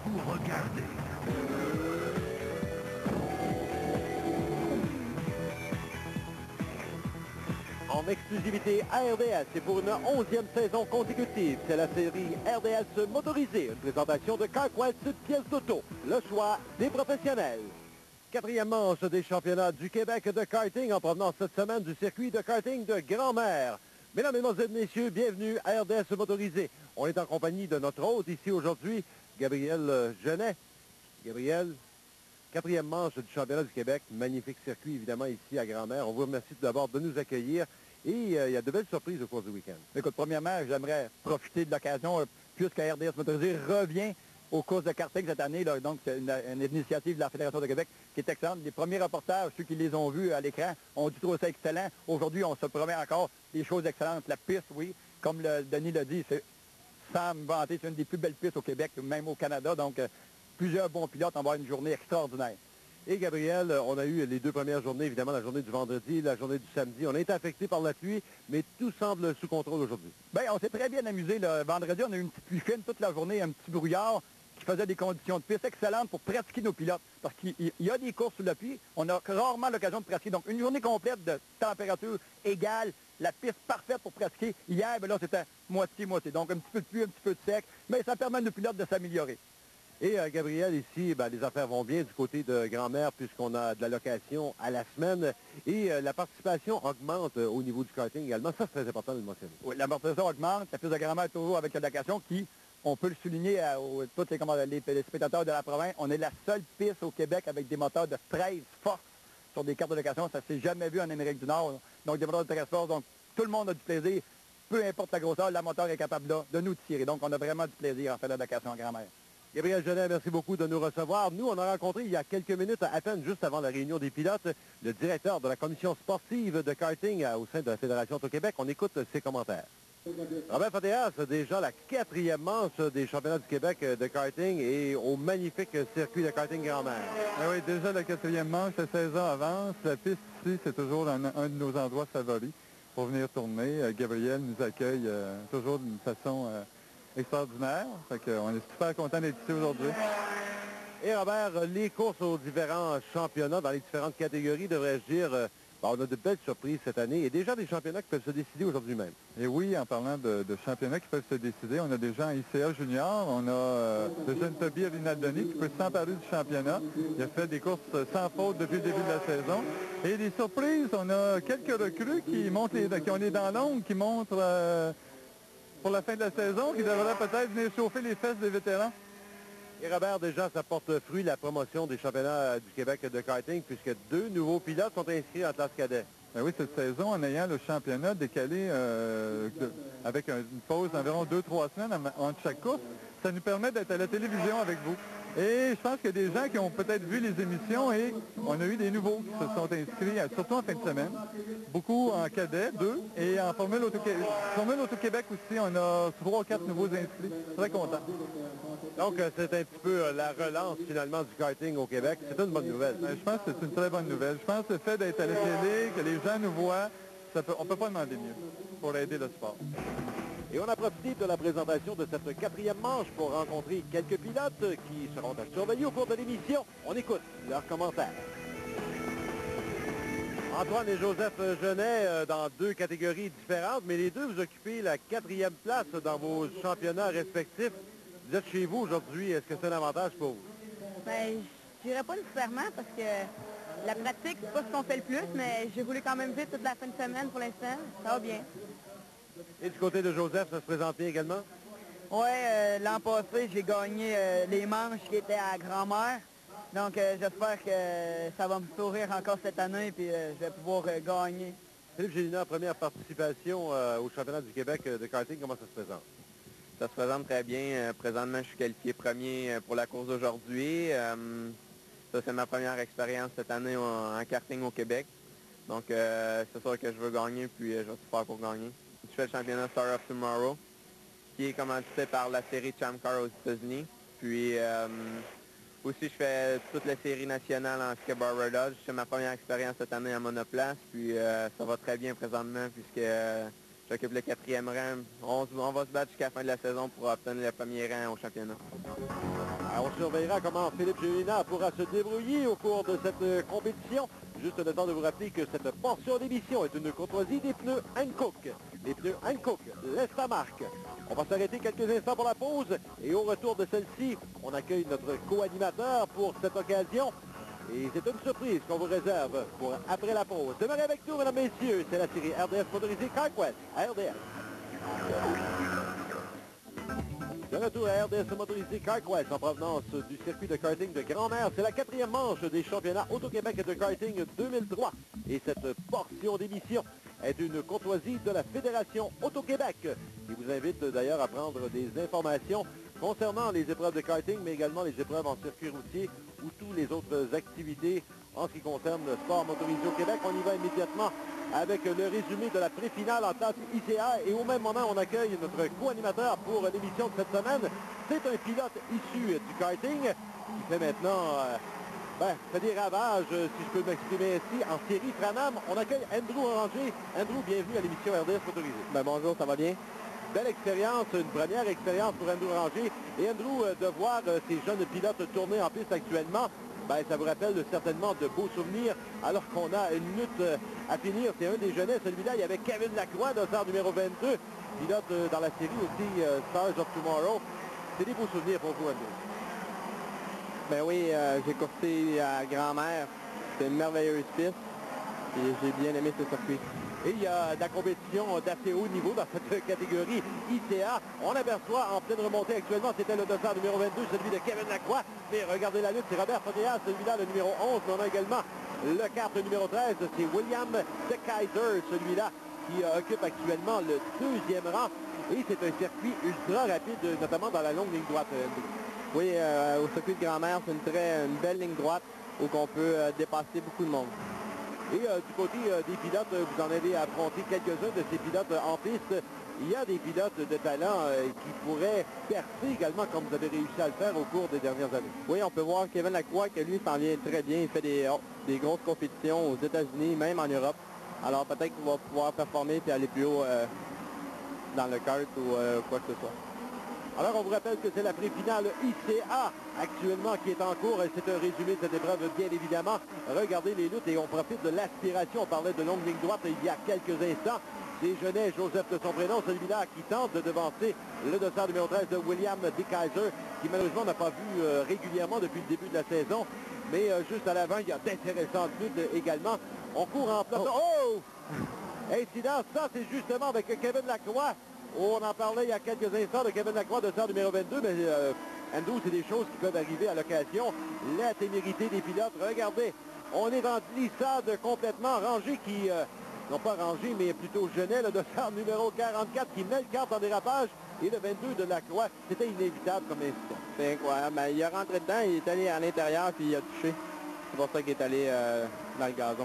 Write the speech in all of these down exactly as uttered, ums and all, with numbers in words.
vous regardez. En exclusivité à R D S et pour une onzième saison consécutive, c'est la série R D S motorisée, une présentation de CarQuest pièces d'auto, le choix des professionnels. Quatrième manche des championnats du Québec de karting en provenance cette semaine du circuit de karting de Grand-Mère. Mesdames, Mesdemoiselles, Messieurs, bienvenue à R D S motorisé. On est en compagnie de notre hôte ici aujourd'hui, Gabriel Genet. Gabriel, quatrième manche du championnat du Québec, magnifique circuit évidemment ici à Grand-Mère. On vous remercie tout d'abord de nous accueillir et euh, il y a de belles surprises au cours du week-end. Écoute, premièrement, j'aimerais profiter de l'occasion, euh, puisque R D S motorisé revient aux courses de karting cette année, là, donc c'est une, une initiative de la Fédération de Québec qui est excellente. Les premiers reportages, ceux qui les ont vus à l'écran, ont dû trouver ça excellent. Aujourd'hui, on se promet encore des choses excellentes. La piste, oui, comme le, Denis l'a dit, c'est, sans me vanter, c'est une des plus belles pistes au Québec, même au Canada. Donc, euh, plusieurs bons pilotes vont avoir une journée extraordinaire. Et Gabriel, on a eu les deux premières journées, évidemment, la journée du vendredi, la journée du samedi. On a été affecté par la pluie, mais tout semble sous contrôle aujourd'hui. Bien, on s'est très bien amusé. Le vendredi, on a eu une petite pluie fine toute la journée, un petit brouillard qui faisait des conditions de piste excellentes pour pratiquer nos pilotes. Parce qu'il y a des courses sous la pluie, on a rarement l'occasion de pratiquer. Donc, une journée complète de température égale, la piste parfaite pour pratiquer. Hier, bien là, c'était moitié-moitié. Donc, un petit peu de pluie, un petit peu de sec, mais ça permet à nos pilotes de s'améliorer. Et euh, Gabriel, ici, ben, les affaires vont bien du côté de Grand-Mère puisqu'on a de la location à la semaine et euh, la participation augmente euh, au niveau du karting également. Ça, c'est très important de le mentionner. Oui, la participation augmente. La piste de Grand-Mère est toujours avec la location qui, on peut le souligner à, aux, tous les, les, les spectateurs de la province, on est la seule piste au Québec avec des moteurs de treize forces sur des cartes de location. Ça ne s'est jamais vu en Amérique du Nord. Donc, des moteurs de treize forces. Donc, tout le monde a du plaisir. Peu importe la grosseur, la moteur est capable là, de nous tirer. Donc, on a vraiment du plaisir en fait la location à Grand-Mère. Gabriel Genet, merci beaucoup de nous recevoir. Nous, on a rencontré il y a quelques minutes, à peine juste avant la réunion des pilotes, le directeur de la commission sportive de karting au sein de la Fédération Auto-Québec. On écoute ses commentaires. Robert Fatéas, déjà la quatrième manche des championnats du Québec de karting et au magnifique circuit de karting Grand-Mère. Ah oui, déjà la quatrième manche, la saison avance. La piste ici, c'est toujours un, un de nos endroits favoris pour venir tourner. Euh, Gabriel nous accueille euh, toujours d'une façon euh, extraordinaire. Fait qu'on est super content d'être ici aujourd'hui. Et Robert, les courses aux différents championnats dans les différentes catégories, devrais-je dire, euh, ben, on a de belles surprises cette année et déjà des championnats qui peuvent se décider aujourd'hui même. Et oui, en parlant de, de championnats qui peuvent se décider, on a déjà un I C A junior, on a euh, le jeune Toby Rinaldoni qui peut s'emparer du championnat. Il a fait des courses sans faute depuis le début de la saison. Et des surprises, on a quelques recrues qui montent les, qui ont les dents longues, qui montrent euh, pour la fin de la saison, qui devraient peut-être venir chauffer les fesses des vétérans. Et Robert, déjà, ça porte fruit la promotion des championnats du Québec de karting, puisque deux nouveaux pilotes sont inscrits en classe cadet. Ben oui, cette saison, en ayant le championnat décalé euh, de, avec un, une pause d'environ deux trois semaines entre chaque course, ça nous permet d'être à la télévision avec vous. Et je pense qu'il y a des gens qui ont peut-être vu les émissions et on a eu des nouveaux qui se sont inscrits, surtout en fin de semaine. Beaucoup en cadet, deux, et en Formule Auto-Québec aussi, on a trois quatre nouveaux inscrits. Très content. Donc, c'est un petit peu la relance, finalement, du karting au Québec. C'est une bonne nouvelle. Je pense que c'est une très bonne nouvelle. Je pense que le fait d'être à la télé, que les gens nous voient, ça peut, on ne peut pas demander mieux pour aider le sport. Et on a profité de la présentation de cette quatrième manche pour rencontrer quelques pilotes qui seront à surveiller au cours de l'émission. On écoute leurs commentaires. Antoine et Joseph Genet dans deux catégories différentes, mais les deux, vous occupez la quatrième place dans vos championnats respectifs. Vous êtes chez vous aujourd'hui. Est-ce que c'est un avantage pour vous? Bien, je dirais pas nécessairement parce que la pratique, c'est pas ce qu'on fait le plus, mais j'ai voulu quand même vite toute la fin de semaine pour l'instant. Ça va bien. Et du côté de Joseph, ça se présente bien également? Oui, euh, l'an passé, j'ai gagné euh, les manches qui étaient à Grand-Mère. Donc, euh, j'espère que ça va me sourire encore cette année et euh, je vais pouvoir euh, gagner. Philippe Gélinas, première participation euh, au championnat du Québec de karting, comment ça se présente? Ça se présente très bien. Euh, présentement, je suis qualifié premier euh, pour la course d'aujourd'hui. Euh, ça, c'est ma première expérience cette année en, en karting au Québec. Donc, euh, c'est sûr que je veux gagner, puis euh, je vais tout faire pour gagner. Je fais le championnat Star of Tomorrow, qui est commandité par la série Champ Car aux États-Unis. Puis, euh, aussi, je fais toute la série nationale en Scarborough Dodge. C'est ma première expérience cette année en monoplace, puis euh, ça va très bien présentement, puisque euh, j'occupe le quatrième rang. On, on va se battre jusqu'à la fin de la saison pour obtenir le premier rang au championnat. Alors, surveillera comment Philippe Gélinas pourra se débrouiller au cours de cette euh, compétition. Juste le temps de vous rappeler que cette portion d'émission est une courtoisie des pneus Hankook. Les pneus Hankook laissent la marque. On va s'arrêter quelques instants pour la pause et au retour de celle-ci, on accueille notre co-animateur pour cette occasion. Et c'est une surprise qu'on vous réserve pour après la pause. Demeurez avec nous, mesdames et messieurs. C'est la série R D S motorisée Conquest à R D S. De retour à R D S motorisé Conquest en provenance du circuit de karting de Grand-Mère. C'est la quatrième manche des championnats Auto-Québec de karting deux mille trois. Et cette portion d'émission est une courtoisie de la Fédération Auto-Québec qui vous invite d'ailleurs à prendre des informations concernant les épreuves de karting, mais également les épreuves en circuit routier ou toutes les autres activités en ce qui concerne le sport motorisé au Québec. On y va immédiatement avec le résumé de la pré-finale en classe I C A. Et au même moment, on accueille notre co-animateur pour l'émission de cette semaine. C'est un pilote issu du karting qui fait maintenant, euh, ben, fait des ravages, si je peux m'exprimer ainsi, en série Fran-Am. On accueille Andrew Oranger. Andrew, bienvenue à l'émission R D S motorisée. Ben, bonjour, ça va bien? Belle expérience, une première expérience pour Andrew Oranger. Et Andrew, euh, de voir euh, ces jeunes pilotes tourner en piste actuellement, ben, ça vous rappelle certainement de beaux souvenirs, alors qu'on a une lutte euh, à finir. C'est un des jeunets, celui-là. Il y avait Kevin Lacroix, dossard numéro vingt-deux, pilote euh, dans la série aussi, euh, Stars of Tomorrow. C'est des beaux souvenirs pour vous, Andrew. Ben oui, euh, j'ai coursé à Grand-Mère. C'est une merveilleuse piste. Et j'ai bien aimé ce circuit. Et il y a de la compétition d'assez haut niveau dans cette catégorie I C A. On aperçoit en pleine remontée actuellement, c'était le dossard numéro vingt-deux, celui de Kevin Lacroix. Mais regardez la lutte, c'est Robert Fotéas, celui-là, le numéro onze. Mais on a également le carte numéro treize, c'est William De Kaiser, celui-là qui euh, occupe actuellement le deuxième rang. Et c'est un circuit ultra rapide, notamment dans la longue ligne droite. Oui, euh, au circuit de Grand-Mère, c'est une très une belle ligne droite où on peut euh, dépasser beaucoup de monde. Et euh, du côté euh, des pilotes, euh, vous en avez affronté quelques-uns de ces pilotes euh, en piste. Il y a des pilotes de talent euh, qui pourraient percer également comme vous avez réussi à le faire au cours des dernières années. Oui, on peut voir Kevin Lacroix que lui s'en vient très bien. Il fait des, oh, des grosses compétitions aux États-Unis, même en Europe. Alors peut-être qu'il va pouvoir performer et aller plus haut euh, dans le kart ou euh, quoi que ce soit. Alors, on vous rappelle que c'est la pré-finale I C A actuellement qui est en cours. Et c'est un résumé de cette épreuve, bien évidemment. Regardez les luttes et on profite de l'aspiration. On parlait de longue ligne droite il y a quelques instants. Desjeunet, Joseph de son prénom, celui-là qui tente de devancer le dossard numéro treize de William De Kaiser, qui malheureusement n'a pas vu euh, régulièrement depuis le début de la saison. Mais euh, juste à l'avant, il y a d'intéressantes luttes également. On court en place. Oh! oh! Incident, ça c'est justement avec Kevin Lacroix. On en parlait il y a quelques instants de Kevin Lacroix, dossard numéro vingt-deux, mais euh, Andrew, c'est des choses qui peuvent arriver à l'occasion. La témérité des pilotes. Regardez, on est en glissade complètement rangé qui, euh, non pas rangé, mais plutôt Genet, le dossard numéro quarante-quatre qui met le kart en dérapage. Et le vingt-deux de Lacroix, c'était inévitable comme incident. C'est incroyable. Ben, il est rentré dedans, il est allé à l'intérieur puis il a touché. C'est pour ça qu'il est allé euh, dans le gazon.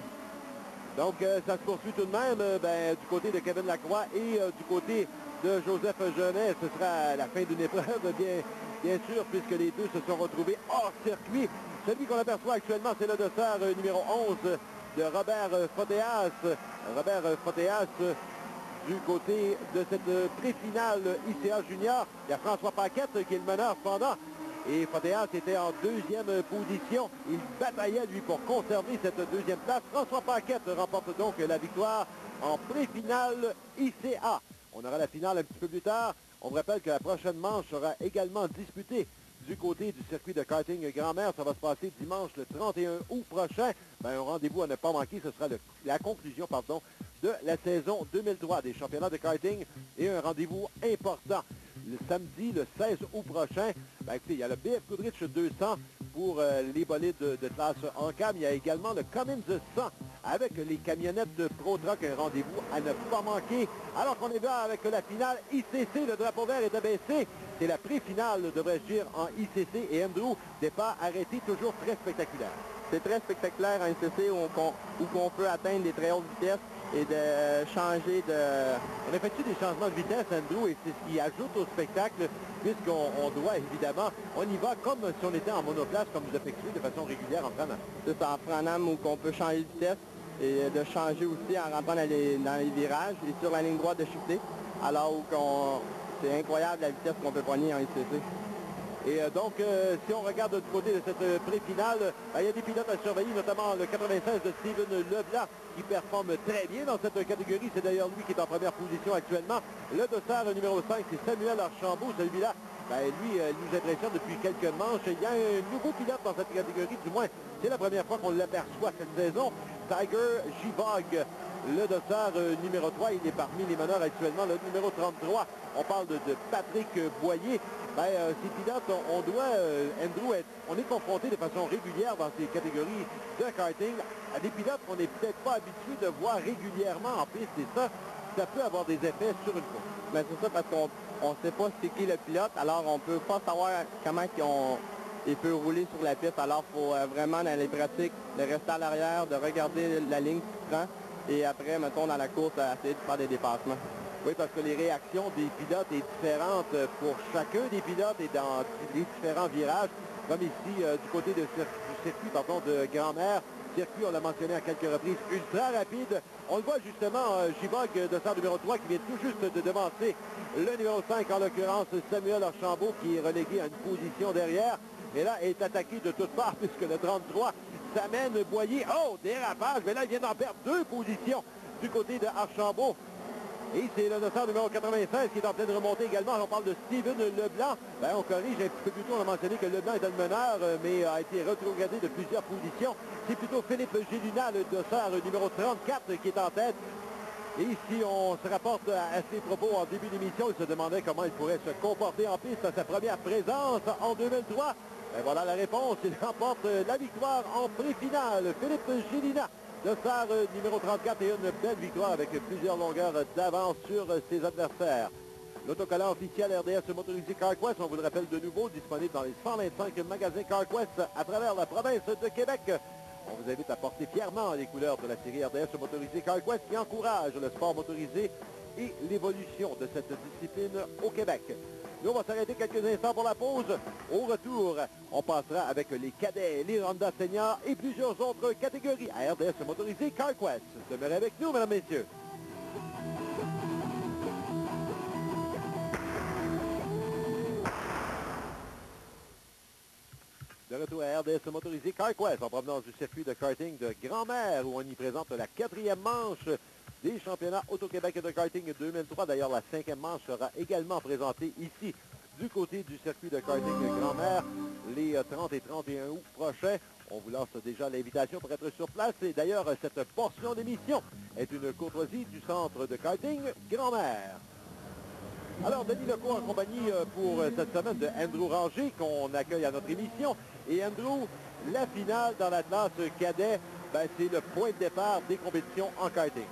Donc, euh, ça se poursuit tout de même euh, ben, du côté de Kevin Lacroix et euh, du côté de Joseph Genet. Ce sera la fin d'une épreuve, bien, bien sûr, puisque les deux se sont retrouvés hors circuit. Celui qu'on aperçoit actuellement, c'est le dossard euh, numéro onze de Robert euh, Fotéas. Robert euh, Fotéas, euh, du côté de cette euh, pré-finale I C A Junior. Il y a François Paquette euh, qui est le meneur cependant. Et Fotéas était en deuxième position. Il bataillait, lui, pour conserver cette deuxième place. François Paquette remporte donc la victoire en pré-finale I C A. On aura la finale un petit peu plus tard. On vous rappelle que la prochaine manche sera également disputée du côté du circuit de karting Grand-Mère. Ça va se passer dimanche le trente et un août prochain. Ben, un rendez-vous à ne pas manquer. Ce sera le, la conclusion pardon, de la saison deux mille trois des championnats de karting et un rendez-vous important. Le samedi, le seize août prochain, ben, écoutez, il y a le B F Goodrich deux cents pour euh, les bolides de, de classe en cam. Il y a également le Cummins cent avec les camionnettes de Pro Truck, un rendez-vous à ne pas manquer. Alors qu'on est là avec la finale I C C, le drapeau vert est abaissé. C'est la pré-finale, devrais-je dire, en I C C. Et Andrew, départ arrêté, toujours très spectaculaire. C'est très spectaculaire en I C C où on, où on peut atteindre des très hautes vitesses et de changer de... On effectue des changements de vitesse, Andrew, et c'est ce qui ajoute au spectacle, puisqu'on on doit, évidemment, on y va comme si on était en monoplace, comme vous effectuez de façon régulière en Fran-Am. C'est en Fran-Am où on peut changer de vitesse et de changer aussi en rentrant dans les, dans les virages et sur la ligne droite de shifter, alors où c'est incroyable la vitesse qu'on peut pogner en I C C. Et euh, donc, euh, si on regarde du côté de cette euh, pré-finale, euh, il y a des pilotes à surveiller, notamment le quatre-vingt-seize de Steven Leblanc, qui performe très bien dans cette catégorie. C'est d'ailleurs lui qui est en première position actuellement. Le dossard numéro cinq, c'est Samuel Archambault. Celui-là, ben, lui, euh, il nous impressionne depuis quelques manches. Il y a un nouveau pilote dans cette catégorie, du moins, c'est la première fois qu'on l'aperçoit cette saison. Tiger Givog, le dossard euh, numéro trois, il est parmi les meneurs actuellement. Le numéro trente-trois, on parle de, de Patrick Boyer. Ben, euh, ces pilotes, on, on doit, euh, Andrew, être, on est confronté de façon régulière dans ces catégories de karting à des pilotes qu'on n'est peut-être pas habitué de voir régulièrement en piste. Et ça, ça peut avoir des effets sur une course. Ben, c'est ça, parce qu'on ne sait pas c'est qui le pilote, alors on peut pas savoir comment il, on, il peut rouler sur la piste. Alors il faut euh, vraiment, dans les pratiques, de rester à l'arrière, de regarder la ligne qu'il prend, et après, mettons, dans la course, essayer de faire des dépassements. Oui, parce que les réactions des pilotes sont différentes pour chacun des pilotes et dans les différents virages, comme ici euh, du côté de cir du circuit pardon, de Grand-Mère. Circuit, on l'a mentionné à quelques reprises, ultra rapide. On le voit justement, euh, Givog, dossard numéro trois, qui vient tout juste de devancer le numéro cinq, en l'occurrence Samuel Archambault, qui est relégué à une position derrière. Et là, est attaqué de toutes parts, puisque le trente-trois s'amène Boyer. Oh, dérapage, mais là, il vient d'en perdre deux positions du côté de Archambault. Et c'est le dossard numéro quatre-vingt-seize qui est en pleine remontée également. On parle de Steven Leblanc. Ben, on corrige un petit peu plus tôt, on a mentionné que Leblanc est le meneur, mais a été rétrogradé de plusieurs positions. C'est plutôt Philippe Gélina, le dossard numéro trente-quatre, qui est en tête. Et ici, on se rapporte à ses propos en début d'émission. Il se demandait comment il pourrait se comporter en piste à sa première présence en deux mille trois. Ben, voilà la réponse. Il remporte la victoire en pré-finale. Philippe Gélina, dossard numéro trente-quatre, et une belle victoire avec plusieurs longueurs d'avance sur ses adversaires. L'autocollant officiel R D S motorisé CarQuest, on vous le rappelle de nouveau, disponible dans les cent vingt-cinq magasins CarQuest à travers la province de Québec. On vous invite à porter fièrement les couleurs de la série R D S motorisé CarQuest qui encourage le sport motorisé et l'évolution de cette discipline au Québec. Nous, on va s'arrêter quelques instants pour la pause. Au retour, on passera avec les cadets, les Honda Senior et plusieurs autres catégories à R D S motorisé CarQuest. Demeurez avec nous, mesdames, messieurs. De retour à R D S motorisé CarQuest en provenance du circuit de karting de Grand-Mère où on y présente la quatrième manche des championnats Auto-Québec de karting deux mille trois. D'ailleurs, la cinquième manche sera également présentée ici du côté du circuit de karting de Grand-Mère les trente et trente et un août prochains. On vous lance déjà l'invitation pour être sur place. Et d'ailleurs, cette portion d'émission est une courtoisie du centre de karting Grand-Mère. Alors, Denis Lecourt en compagnie pour cette semaine de Andrew Ranger qu'on accueille à notre émission. Et Andrew, la finale dans la classe cadet, ben, c'est le point de départ des compétitions en karting.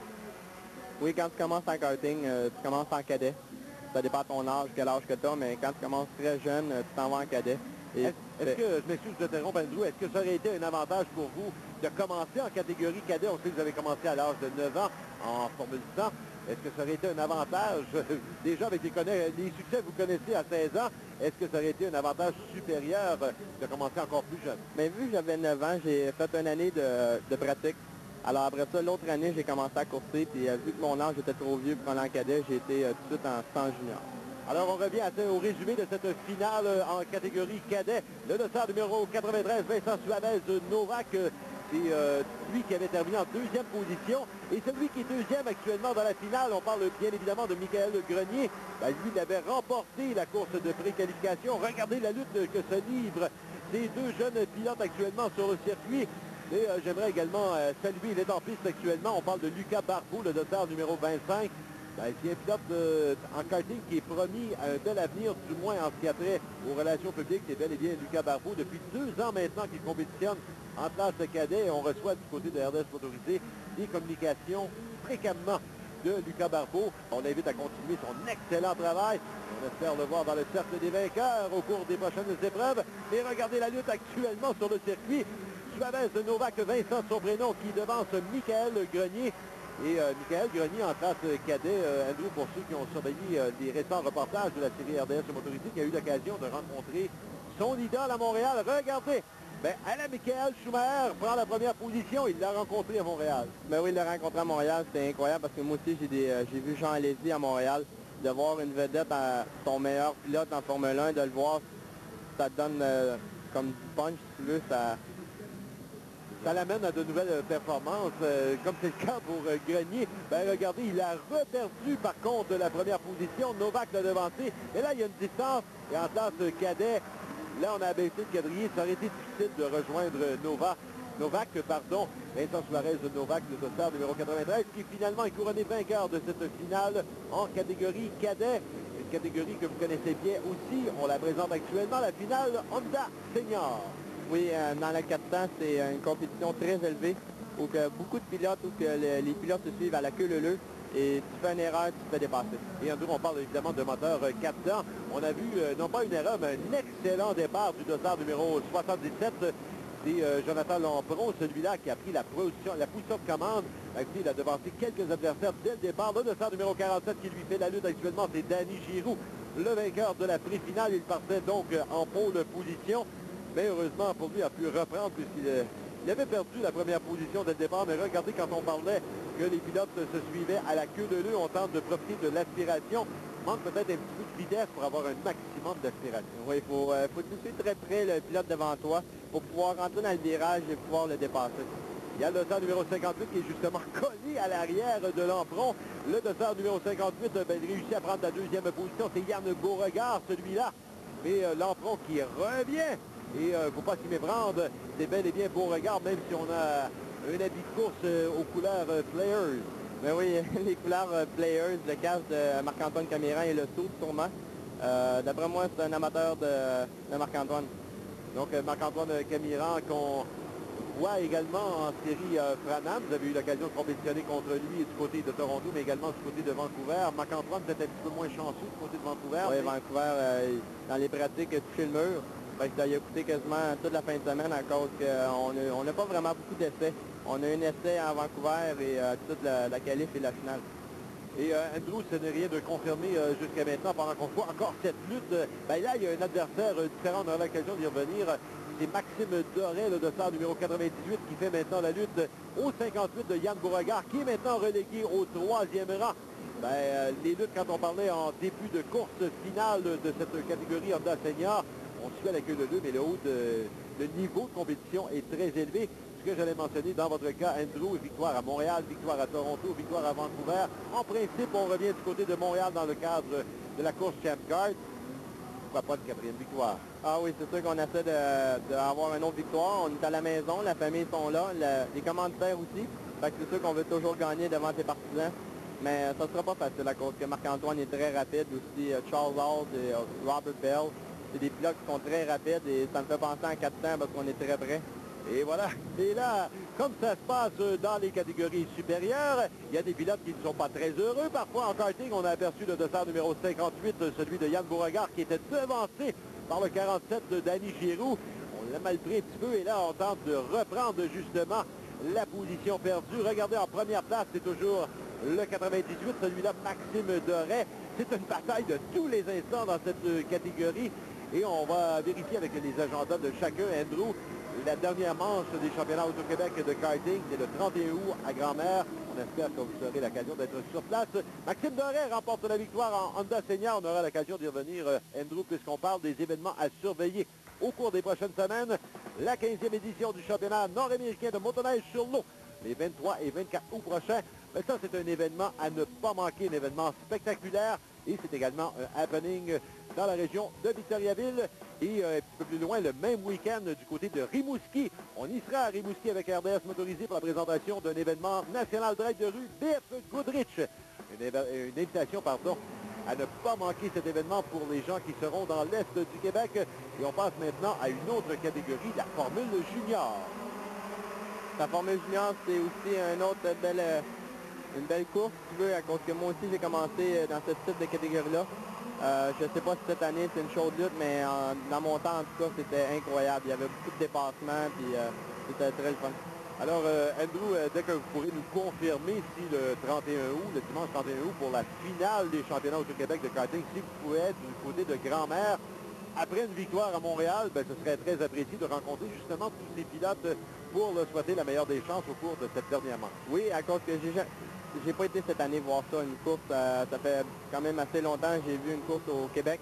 Oui, quand tu commences en karting, euh, tu commences en cadet. Ça dépend de ton âge, quel âge que tu as, mais quand tu commences très jeune, euh, tu t'en vas en cadet. Est-ce est que, je m'excuse de t'interrompre, Andrew, est-ce que ça aurait été un avantage pour vous de commencer en catégorie cadet? On sait que vous avez commencé à l'âge de neuf ans en Formule cent. Est-ce que ça aurait été un avantage, déjà avec les, les succès que vous connaissez à seize ans, est-ce que ça aurait été un avantage supérieur de commencer encore plus jeune? Mais vu que j'avais neuf ans, j'ai fait une année de, de pratique. Alors après ça, l'autre année, j'ai commencé à courser, puis euh, vu que mon âge était trop vieux pour aller en cadet, j'ai été euh, tout de suite en stand junior. Alors on revient à, au résumé de cette finale en catégorie cadet. Le dossard numéro quatre-vingt-treize, Vincent Suarez Novak, c'est euh, lui qui avait terminé en deuxième position. Et celui qui est deuxième actuellement dans la finale, on parle bien évidemment de Michael Grenier. Ben, lui, il avait remporté la course de préqualification. Regardez la lutte que se livrent ces deux jeunes pilotes actuellement sur le circuit. Et euh, j'aimerais également euh, saluer, il est en piste actuellement. On parle de Lucas Barbeau, le dossard numéro vingt-cinq. Ben, c'est un pilote euh, en karting qui est promis à un bel avenir, du moins en ce qui a trait aux relations publiques. C'est bel et bien Lucas Barbeau. Depuis deux ans maintenant qu'il compétitionne en classe cadet. On reçoit du côté de R D S motorisé des communications fréquemment de Lucas Barbeau. On l'invite à continuer son excellent travail. On espère le voir dans le cercle des vainqueurs au cours des prochaines épreuves. Et regardez la lutte actuellement sur le circuit. Suarez Novak, Vincent de son prénom, qui devance Michael Grenier. Et euh, Michael Grenier en classe cadet, euh, Andrew, pour ceux qui ont surveillé euh, les récents reportages de la série R D S motorisée, qui a eu l'occasion de rencontrer son idole à Montréal. Regardez, ben, Alain Michael Schumacher prend la première position. Il l'a rencontré à Montréal. Ben oui, il l'a rencontré à Montréal. C'était incroyable parce que moi aussi, j'ai euh, vu Jean Alesi à Montréal. De voir une vedette, à son meilleur pilote en Formule un, de le voir ça donne euh, comme du punch, si tu veux, ça... Ça l'amène à de nouvelles performances, euh, comme c'est le cas pour euh, Grenier. Ben, regardez, il a reperdu par contre la première position. Novak l'a devancé. Et là, il y a une distance. Et en classe euh, cadet, là, on a baissé le quadrillé. Ça aurait été difficile de rejoindre euh, Novak. Novak, pardon, Vincent Suarez Novak, le dossard numéro quatre-vingt-treize, qui finalement est couronné vainqueur de cette finale en catégorie cadet. Une catégorie que vous connaissez bien aussi. On la présente actuellement, la finale Honda Senior. Oui, euh, dans le quatre cents, c'est une compétition très élevée où que beaucoup de pilotes, où que le, les pilotes se suivent à la queue leu-leu et tu fais une erreur, tu te fais dépasser. Et Andrew, on parle évidemment de moteur euh, quatre cents. On a vu, euh, non pas une erreur, mais un excellent départ du dossard numéro soixante-dix-sept. C'est euh, Jonathan Lampron, celui-là qui a pris la position, la position de commande. Il a devancé quelques adversaires dès le départ. Le dossard numéro quarante-sept qui lui fait la lutte actuellement, c'est Danny Giroux, le vainqueur de la pré-finale. Il partait donc euh, en pôle position. Mais heureusement pour lui, il a pu reprendre puisqu'il euh, il avait perdu la première position dès le départ. Mais regardez, quand on parlait que les pilotes se suivaient à la queue de l'œuf, on tente de profiter de l'aspiration. Manque peut-être un petit peu de vitesse pour avoir un maximum d'aspiration. Oui, il faut, euh, faut toucher très près le pilote devant toi pour pouvoir rentrer dans le virage et pouvoir le dépasser. Il y a le dossard numéro cinquante-huit qui est justement collé à l'arrière de Lampron. Le dossard numéro cinquante-huit, ben, il réussit à prendre la deuxième position. C'est Yann Beauregard, celui-là. Mais euh, Lampron qui revient. Et il euh, ne faut pas s'y méprendre, c'est bel et bien Beauregard, même si on a un habit de course euh, aux couleurs euh, Players. Mais oui, les couleurs euh, Players, le casque de Marc-Antoine Camiran et le saut sûrement. Euh, D'après moi, c'est un amateur de, de Marc-Antoine. Donc euh, Marc-Antoine Camiran qu'on voit également en série euh, Franham. Vous avez eu l'occasion de compétitionner contre lui du côté de Toronto, mais également du côté de Vancouver. Marc-Antoine peut-être un petit peu moins chanceux du côté de Vancouver. Oui, mais... Vancouver, euh, dans les pratiques, toucher le mur. Ça lui a coûté quasiment toute la fin de semaine à cause qu'on n'a pas vraiment beaucoup d'essais. On a un essai à Vancouver et euh, toute la, la qualif et la finale. Et euh, Andrew, ce n'est rien de confirmé euh, jusqu'à maintenant pendant qu'on voit encore cette lutte. Ben là, il y a un adversaire euh, différent, on aura l'occasion d'y revenir. C'est Maxime Doré, le dossard numéro quatre-vingt-dix-huit, qui fait maintenant la lutte au cinquante-huit de Yann Beauregard, qui est maintenant relégué au troisième rang. Ben, euh, les luttes, quand on parlait en début de course finale de cette catégorie Honda Senior, on suit à la queue de deux, mais le haut de, le niveau de compétition est très élevé. Ce que j'allais mentionner dans votre cas, Andrew, victoire à Montréal, victoire à Toronto, victoire à Vancouver. En principe, on revient du côté de Montréal dans le cadre de la course Champ Guard. Pourquoi pas une quatrième victoire? Ah oui, c'est sûr qu'on essaie d'avoir une autre victoire. On est à la maison, la famille sont là, la, les commanditaires aussi. Fait que c'est sûr qu'on veut toujours gagner devant tes partisans. Mais ça ne sera pas facile à cause que Marc-Antoine est très rapide aussi. Charles Hall et Robert Bell. C'est des pilotes qui sont très rapides et ça me fait penser en quatre cents parce qu'on est très près. Et voilà. Et là, comme ça se passe dans les catégories supérieures, il y a des pilotes qui ne sont pas très heureux. Parfois, en karting, on a aperçu le dossard numéro cinquante-huit, celui de Yann Beauregard, qui était devancé par le quarante-sept de Danny Giroux. On l'a mal pris un petit peu et là, on tente de reprendre justement la position perdue. Regardez, en première place, c'est toujours le quatre-vingt-dix-huit, celui-là, Maxime Doré. C'est une bataille de tous les instants dans cette catégorie. Et on va vérifier avec les agendas de chacun. Andrew, la dernière manche des championnats Auto-Québec de karting, c'est le trente et un août à Grand-Mère. On espère que vous aurez l'occasion d'être sur place. Maxime Doré remporte la victoire en Honda Senior. On aura l'occasion d'y revenir, Andrew, puisqu'on parle des événements à surveiller au cours des prochaines semaines. La quinzième édition du championnat nord-américain de motoneige sur l'eau, les vingt-trois et vingt-quatre août prochains. Mais ça, c'est un événement à ne pas manquer, un événement spectaculaire. Et c'est également un happening dans la région de Victoriaville. Et euh, un petit peu plus loin, le même week-end du côté de Rimouski. On y sera à Rimouski avec R D S Motorisé pour la présentation d'un événement national drive de rue B F Goodrich. Une, une invitation, pardon, à ne pas manquer cet événement pour les gens qui seront dans l'Est du Québec. Et on passe maintenant à une autre catégorie, la Formule Junior. La Formule Junior, c'est aussi un autre belle... une belle course, si tu veux, à cause que moi aussi, j'ai commencé dans ce type de catégorie-là. Euh, je ne sais pas si cette année, c'est une chaude lutte, mais en, dans mon temps, en tout cas, c'était incroyable. Il y avait beaucoup de dépassements, puis euh, c'était très fun. Alors, euh, Andrew, euh, dès que vous pourrez nous confirmer si le trente et un août, le dimanche trente et un août, pour la finale des championnats Auto-Québec de karting, si vous pouvez être du côté de Grand-Mère, après une victoire à Montréal, ben, ce serait très apprécié de rencontrer justement tous ces pilotes pour leur souhaiter la meilleure des chances au cours de cette dernière manche. Oui, à cause que j'ai j'ai pas été cette année voir ça, une course, euh, ça fait quand même assez longtemps que j'ai vu une course au Québec.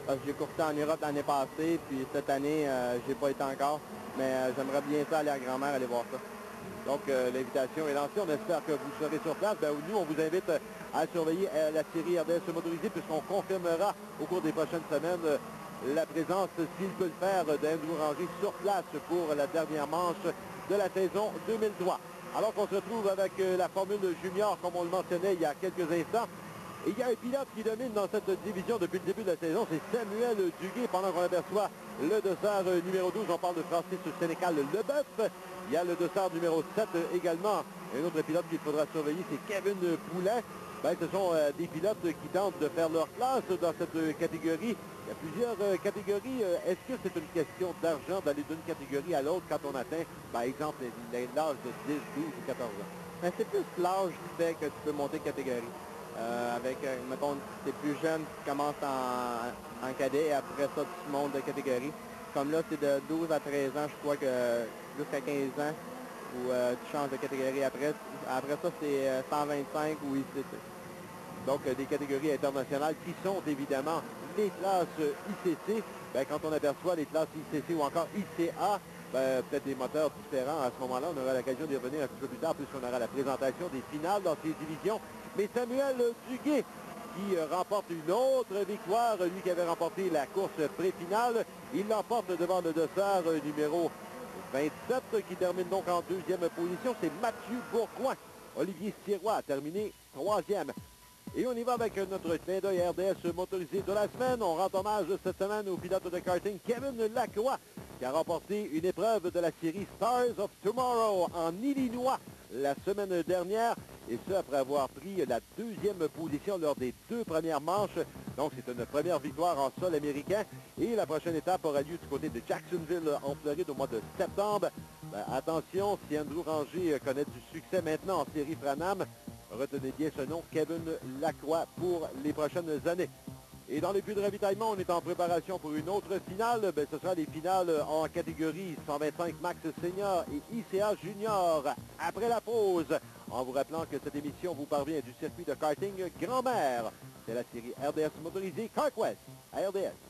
parce que j'ai coursé en Europe l'année passée, puis cette année, euh, j'ai pas été encore. Mais euh, j'aimerais bien ça aller à Grand-Mère, aller voir ça. Donc, euh, l'invitation est lancée. On espère que vous serez sur place. Ben, nous, on vous invite euh, à surveiller euh, la série R D S motorisée puisqu'on confirmera au cours des prochaines semaines euh, la présence, s'il peut le faire, d'Andrew Ranger sur place pour la dernière manche de la saison deux mille trois. Alors qu'on se retrouve avec euh, la Formule junior, comme on le mentionnait il y a quelques instants. Et il y a un pilote qui domine dans cette division depuis le début de la saison, c'est Samuel Duguay. Pendant qu'on aperçoit le dossard numéro douze, on parle de Francis Sénécal Leboeuf. Il y a le dossard numéro sept également. Un autre pilote qu'il faudra surveiller, c'est Kevin Poulin. Ben, ce sont euh, des pilotes qui tentent de faire leur place dans cette euh, catégorie. Il y a plusieurs euh, catégories. Euh, Est-ce que c'est une question d'argent d'aller d'une catégorie à l'autre quand on atteint, par exemple, l'âge de dix, douze ou quatorze ans? Mais c'est plus l'âge qui fait que tu peux monter de catégorie. Euh, avec, euh, mettons, t'es plus jeune, tu commences en, en cadet et après ça, tu montes de catégorie. Comme là, c'est de douze à treize ans, je crois que jusqu'à quinze ans, où euh, tu changes de catégorie après. Après ça, c'est euh, cent vingt-cinq ou I C C. Donc, euh, des catégories internationales qui sont évidemment les classes I C C. Ben, quand on aperçoit les classes I C C ou encore I C A, ben, peut-être des moteurs différents. À ce moment-là, on aura l'occasion d'y revenir un petit peu plus tard puisqu'on aura la présentation des finales dans ces divisions. Mais Samuel Duguay qui euh, remporte une autre victoire, lui qui avait remporté la course pré-finale, il l'emporte devant le dossard euh, numéro vingt-sept qui termine donc en deuxième position. C'est Mathieu Bourcoing. Olivier Sirois a terminé troisième. Et on y va avec notre clin d'œil R D S motorisé de la semaine. On rend hommage cette semaine au pilote de karting Kevin Lacroix qui a remporté une épreuve de la série Stars of Tomorrow en Illinois la semaine dernière. Et ce, après avoir pris la deuxième position lors des deux premières manches. Donc, c'est une première victoire en sol américain. Et la prochaine étape aura lieu du côté de Jacksonville, en Floride, au mois de septembre. Ben, attention, si Andrew Ranger connaît du succès maintenant en série Fran-Am, retenez bien ce nom, Kevin Lacroix, pour les prochaines années. Et dans les buts de ravitaillement, on est en préparation pour une autre finale. Ben, ce sera les finales en catégorie cent vingt-cinq Max Senior et I C A Junior. Après la pause, en vous rappelant que cette émission vous parvient du circuit de karting Grand-Mère. C'est la série R D S motorisée CarQuest à R D S.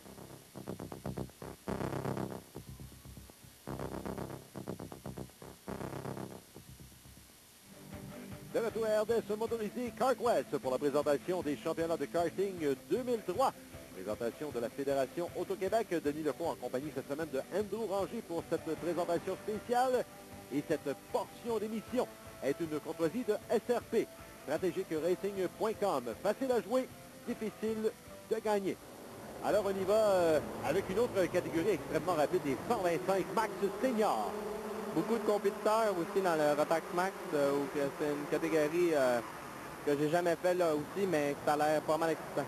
De retour à R D S motorisé CarQuest pour la présentation des championnats de karting deux mille trois. Présentation de la Fédération Auto-Québec. Denis Lecaux en compagnie cette semaine de Andrew Ranger pour cette présentation spéciale. Et cette portion d'émission est une courtoisie de S R P, stratégique racing point com. Facile à jouer, difficile de gagner. Alors on y va euh, avec une autre catégorie extrêmement rapide, les cent vingt-cinq Max Senior. Beaucoup de compétiteurs aussi dans le Rotax Max, euh, où que c'est une catégorie euh, que j'ai jamais fait là aussi, mais ça a l'air pas mal excitant.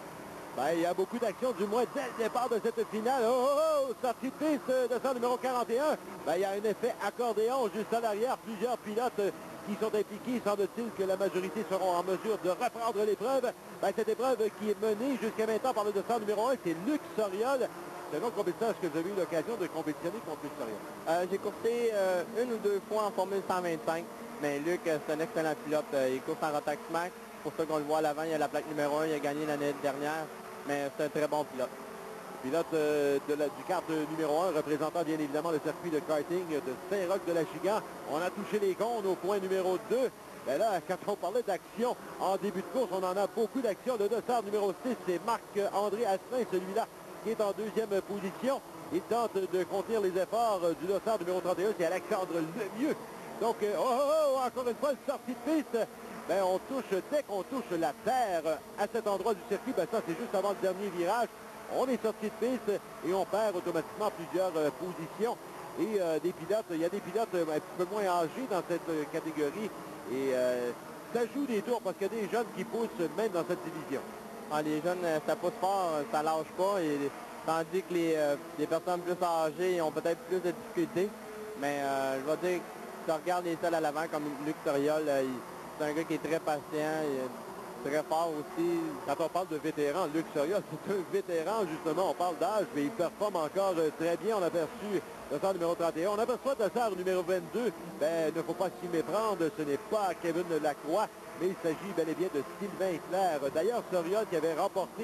Ben, il y a beaucoup d'actions, du moins dès le départ de cette finale. Oh, oh, oh, sortie de piste de son numéro quarante et un. Ben, il y a un effet accordéon juste à l'arrière. Plusieurs pilotes euh, qui sont impliqués. Semble-t-il que la majorité seront en mesure de reprendre l'épreuve. Ben, cette épreuve qui est menée jusqu'à maintenant par le dossard numéro un, c'est Luc Soriol. C'est un autre compétiteur. Est-ce que vous avez eu l'occasion de compétitionner contre Luc Soriol? Euh, j'ai coursé euh, une ou deux fois en Formule cent vingt-cinq, mais Luc, euh, c'est un excellent pilote. Euh, il course en Rotax Max. Pour ça qu'on le voit à l'avant, il a la plaque numéro un. Il a gagné l'année dernière. Mais c'est un très bon pilote. Pilote euh, de la, du kart numéro un, représentant bien évidemment le circuit de karting de Saint-Roch-de-la-Chigan. On a touché les cônes au point numéro deux. Ben là, quand on parlait d'action en début de course, on en a beaucoup d'actions. Le dossard numéro six, c'est Marc-André Asselin, celui-là qui est en deuxième position. Il tente de contenir les efforts du dossard numéro trente et un, c'est Alexandre Lemieux. Donc, euh, oh, oh, oh, encore une fois, une sortie de piste. Ben, on touche, dès qu'on touche la terre à cet endroit du circuit, ben ça c'est juste avant le dernier virage. On est sorti de piste et on perd automatiquement plusieurs euh, positions. Et euh, des pilotes, il y a des pilotes euh, un petit peu moins âgés dans cette euh, catégorie. Et euh, ça joue des tours parce qu'il y a des jeunes qui poussent même dans cette division. Ah, les jeunes, ça pousse fort, ça lâche pas. Et, tandis que les, euh, les personnes plus âgées ont peut-être plus de difficultés. Mais euh, je vais dire, si tu regardes les seuls à l'avant comme Luc Soriol, euh, il, c'est un gars qui est très patient, il est très fort aussi. Quand on parle de vétéran, Luc Soriol, c'est un vétéran, justement, on parle d'âge, mais il performe encore euh, très bien. On a aperçu dossard numéro trente et un. On aperçoit dossard numéro vingt-deux. Ben, il ne faut pas s'y méprendre, ce n'est pas Kevin Lacroix, mais il s'agit bel et bien de Sylvain Clair. D'ailleurs, Soriol qui avait remporté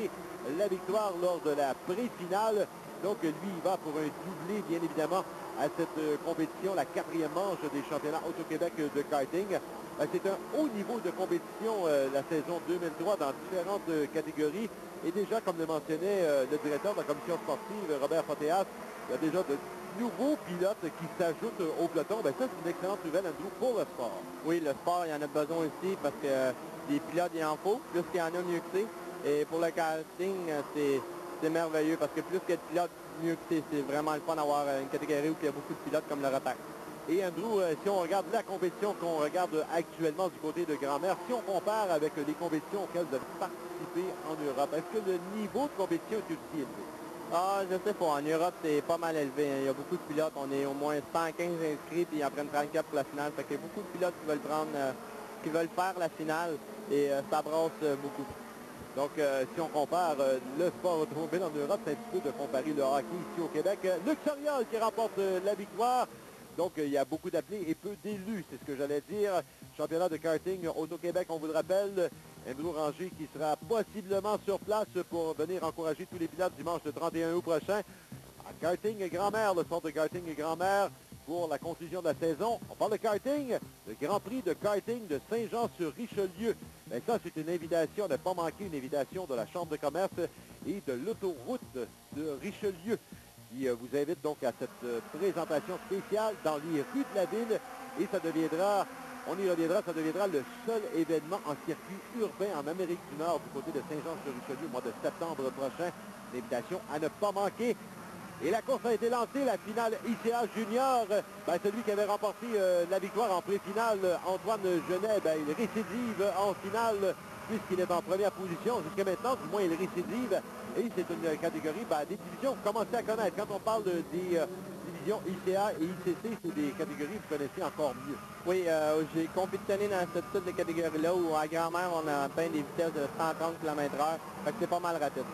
la victoire lors de la pré-finale. Donc, lui, il va pour un doublé, bien évidemment, à cette euh, compétition, la quatrième manche des championnats Auto-Québec de karting. Ben, c'est un haut niveau de compétition, euh, la saison deux mille trois, dans différentes euh, catégories. Et déjà, comme le mentionnait euh, le directeur de la commission sportive, Robert Fortéas, il y a déjà de nouveaux pilotes qui s'ajoutent au peloton. Ben, ça, c'est une excellente nouvelle, Andrew, pour le sport. Oui, le sport, il y en a besoin aussi parce que euh, des pilotes, il en faut. Plus qu'il y en a, mieux que c'est. Et pour le karting, euh, c'est... C'est merveilleux parce que plus qu'il y a de pilotes, mieux que c'est. C'est vraiment le fun d'avoir une catégorie où il y a beaucoup de pilotes comme le repère. Et Andrew, euh, si on regarde la compétition qu'on regarde actuellement du côté de Grand-Mère, si on compare avec les compétitions auxquelles vous avez participé en Europe, est-ce que le niveau de compétition est aussi élevé? Ah, je sais pas. En Europe, c'est pas mal élevé. Il y a beaucoup de pilotes. On est au moins cent quinze inscrits, puis ils en prennent trente-quatre pour la finale. Fait qu'il y a beaucoup de pilotes qui veulent prendre, euh, qui veulent faire la finale, et euh, ça brasse euh, beaucoup. Donc, euh, si on compare euh, le sport automobile en Europe, c'est un petit peu de comparer le hockey ici au Québec. Euh, Luc Soriol qui remporte euh, la victoire. Donc, euh, il y a beaucoup d'appelés et peu d'élus, c'est ce que j'allais dire. Championnat de karting Auto-Québec, on vous le rappelle. Andrew Ranger qui sera possiblement sur place pour venir encourager tous les pilotes dimanche le trente et un août prochain. À karting Grand-Mère, le centre de karting Grand-Mère, pour la conclusion de la saison. On parle de karting, le Grand Prix de karting de Saint-Jean-sur-Richelieu. Mais ça, c'est une invitation, ne pas manquer une invitation de la Chambre de commerce et de l'autoroute de Richelieu, qui vous invite donc à cette présentation spéciale dans les rues de la ville. Et ça deviendra, on y reviendra, ça deviendra le seul événement en circuit urbain en Amérique du Nord du côté de Saint-Jean-sur-Richelieu au mois de septembre prochain. Une invitation à ne pas manquer. Et la course a été lancée, la finale I C A Junior. Ben, celui qui avait remporté euh, la victoire en pré-finale, Antoine Genet, ben, il récidive en finale puisqu'il est en première position. Jusqu'à maintenant, du moins, il récidive. Et c'est une catégorie, ben, des divisions que vous commencez à connaître. Quand on parle de, des euh, divisions I C A et I C C, c'est des catégories que vous connaissez encore mieux. Oui, euh, j'ai compétitionné dans ce type de catégorie-là où à Grand-Mère, on a atteint des vitesses de cent trente kilomètres heure. Fait que c'est pas mal rapide.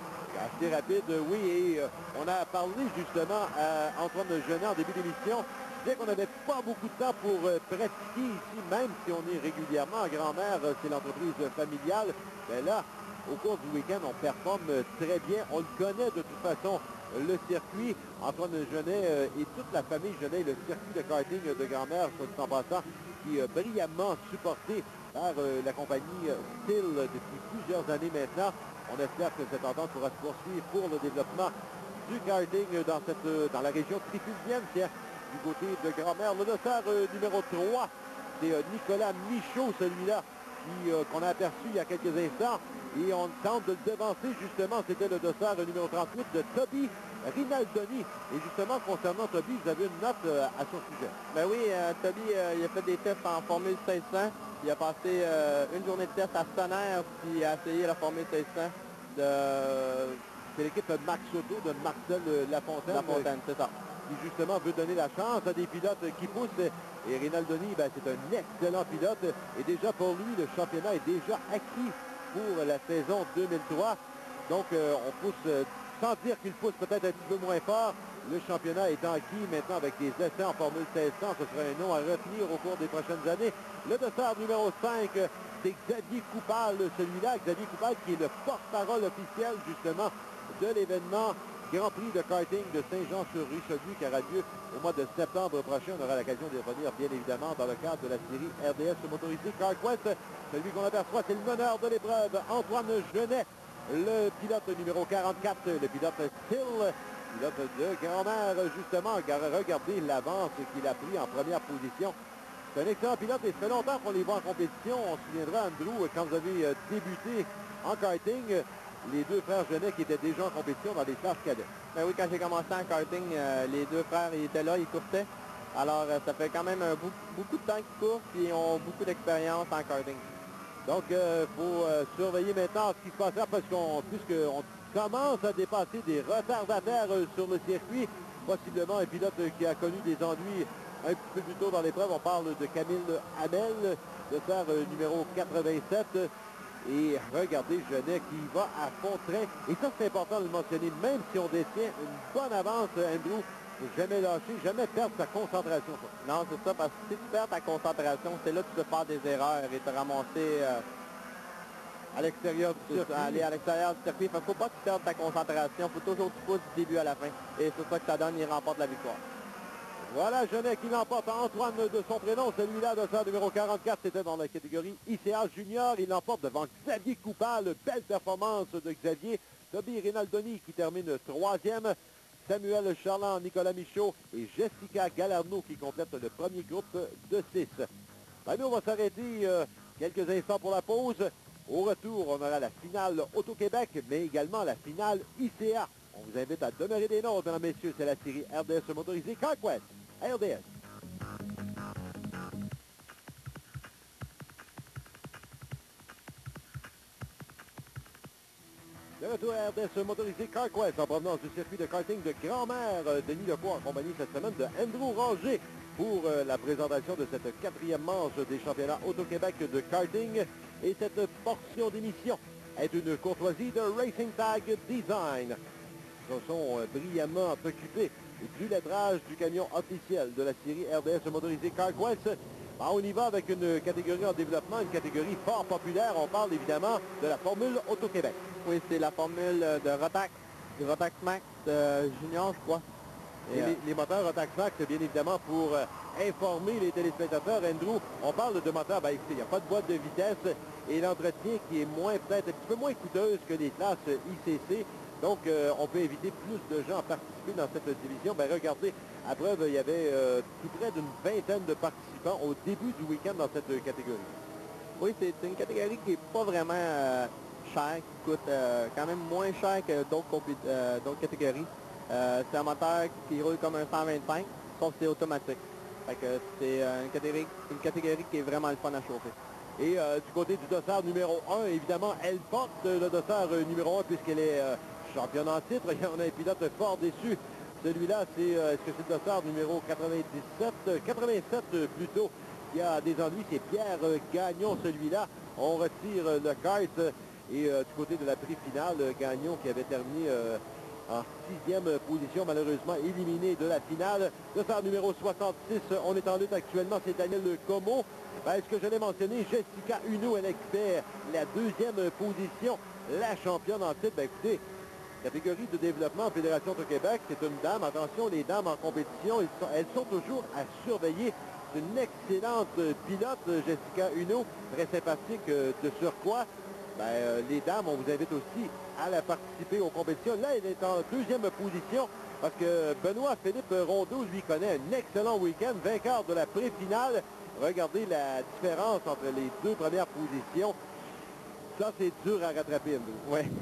Assez rapide, oui, et euh, on a parlé justement à Antoine Genet en début d'émission. Je disais qu'on n'avait pas beaucoup de temps pour euh, pratiquer ici, même si on est régulièrement à Grand-Mère, euh, c'est l'entreprise familiale. Mais là, au cours du week-end, on performe euh, très bien. On le connaît de toute façon, euh, le circuit. Antoine Genet euh, et toute la famille Genet, le circuit de karting de Grand-Mère, soit dit en passant, qui est euh, brillamment supporté par euh, la compagnie euh, Steel depuis plusieurs années maintenant. On espère que cette entente pourra se poursuivre pour le développement du karting dans, cette, dans la région trifluvienne, tiens, du côté de Grand-Mère. Le dossard euh, numéro trois, c'est euh, Nicolas Michaud, celui-là, qui, euh, qu'on a aperçu il y a quelques instants. Et on tente de le devancer, justement, c'était le dossard euh, numéro trente-huit de Toby Rinaldoni. Et justement, concernant Toby, vous avez une note euh, à son sujet. Ben oui, euh, Toby, euh, il a fait des tests en Formule seize cents. Il a passé euh, une journée de test à Tonnerre, puis il a essayé la Formule seize cents de... C'est l'équipe de Max Soto, de Marcel Lafontaine. Lafontaine, c'est ça. Qui justement veut donner la chance à des pilotes qui poussent. Et Rinaldoni, ben, c'est un excellent pilote. Et déjà pour lui, le championnat est déjà acquis pour la saison deux mille trois. Donc euh, on pousse, euh, sans dire qu'il pousse peut-être un petit peu moins fort, le championnat est acquis maintenant avec des essais en Formule seize cents. Ce sera un nom à retenir au cours des prochaines années. Le dossard numéro cinq, c'est Xavier Coupal, celui-là. Xavier Coupal qui est le porte-parole officiel justement de l'événement Grand Prix de karting de Saint-Jean-sur-Richelieu qui aura lieu au mois de septembre prochain. On aura l'occasion d'y revenir bien évidemment dans le cadre de la série R D S motorisée CarQuest. Celui qu'on aperçoit, c'est le meneur de l'épreuve, Antoine Genet. Le pilote numéro quarante-quatre, le pilote Steel. Pilote de Grand-Mère, justement, regardez l'avance qu'il a pris en première position. C'est un excellent pilote et ça fait longtemps qu'on les voit en compétition. On se souviendra, Andrew, quand vous avez débuté en karting, les deux frères Genet qui étaient déjà en compétition dans les classes cadets. Ben oui, quand j'ai commencé en karting, euh, les deux frères ils étaient là, ils coursaient. Alors, euh, ça fait quand même un beaucoup, beaucoup de temps qu'ils courent et ils ont beaucoup d'expérience en karting. Donc, il euh, faut euh, surveiller maintenant ce qui se passera parce qu'on puisqu'on commence à dépasser des retardataires euh, sur le circuit. Possiblement un pilote euh, qui a connu des ennuis un petit peu plus tôt dans l'épreuve. On parle de Camille Hamel, de faire euh, numéro quatre-vingt-sept. Et regardez Genet qui va à fond train. Et ça, c'est important de le mentionner. Même si on détient une bonne avance, Andrew, jamais lâcher, jamais perdre sa concentration. Non, c'est ça, parce que si tu perds ta concentration, c'est là que tu peux faire des erreurs et te ramasser, euh, à l'extérieur du circuit. Aller à l'extérieur du circuit. Il ne faut pas que tu perdes ta concentration. Il faut toujours que tu pousses du début à la fin. Et c'est ça que ça donne, il remporte la victoire. Voilà Genet qui l'emporte. Antoine de son prénom, celui-là de sa numéro quarante-quatre, c'était dans la catégorie I C A Junior. Il l'emporte devant Xavier Coupal. Belle performance de Xavier. Toby Rinaldoni qui termine troisième. Samuel Charland, Nicolas Michaud et Jessica Galarno qui complètent le premier groupe de six. Ben, nous, on va s'arrêter euh, quelques instants pour la pause. Au retour, on aura la finale Auto-Québec, mais également la finale I C A. On vous invite à demeurer des nôtres, mesdames et messieurs. C'est la série R D S motorisée Conquest. R D S. De retour à R D S motorisé CarQuest en provenance du circuit de karting de Grand-Mère. Denis Lecourt en compagnie cette semaine de Andrew Ranger pour euh, la présentation de cette quatrième manche des championnats Auto-Québec de karting. Et cette portion d'émission est une courtoisie de Racing Tag Design. Ils se sont euh, brillamment occupés du lettrage du camion officiel de la série R D S motorisée CarQuest. Ben, on y va avec une catégorie en développement, une catégorie fort populaire. On parle évidemment de la Formule Auto-Québec. Oui, c'est la formule de Rotax, du Rotax Max euh, Junior, je crois. Et Et, euh, les, les moteurs Rotax Max, bien évidemment, pour euh, informer les téléspectateurs. Andrew, on parle de moteurs, ben, écoutez, il n'y a pas de boîte de vitesse et l'entretien qui est moins, peut-être un petit peu moins coûteuse que les classes I C C. Donc, euh, on peut éviter plus de gens à participer dans cette division. Ben, regardez, à preuve, il y avait euh, tout près d'une vingtaine de participants au début du week-end dans cette catégorie. oui, c'est une catégorie qui n'est pas vraiment euh, chère, qui coûte euh, quand même moins cher que d'autres compé- euh, d'autres catégories. Euh, c'est un moteur qui roule comme un cent vingt-cinq, sauf que c'est automatique. Fait que c'est euh, une, catégorie, une catégorie qui est vraiment le fun à chauffer. Et euh, du côté du dossard numéro un, évidemment, elle porte le dossard euh, numéro un puisqu'elle est euh, championne en titre. On a un pilote fort déçu. Celui-là, c'est, euh, est-ce que c'est le dossard numéro quatre-vingt-dix-sept? Euh, quatre-vingt-sept euh, plutôt. Il y a des ennuis, c'est Pierre euh, Gagnon, celui-là. On retire euh, le kart. euh, et euh, du côté de la prix finale, euh, Gagnon qui avait terminé euh, en sixième position, malheureusement éliminé de la finale. Dossard numéro soixante-six, on est en lutte actuellement, c'est Daniel Como. Ben, est-ce que je l'ai mentionné, Jessica Huneau, elle expert la deuxième position, la championne en titre. Ben, écoutez, catégorie de développement Fédération du Québec, c'est une dame. Attention, les dames en compétition, elles sont, elles sont toujours à surveiller. C'est une excellente pilote, Jessica Huneau, très sympathique euh, de surcroît. Ben, euh, les dames, on vous invite aussi à la participer aux compétitions. Là, elle est en deuxième position parce que Benoît-Philippe Rondeau lui connaît un excellent week-end, vainqueur de la pré-finale. Regardez la différence entre les deux premières positions. Ça, c'est dur à rattraper, Andrew. Ouais.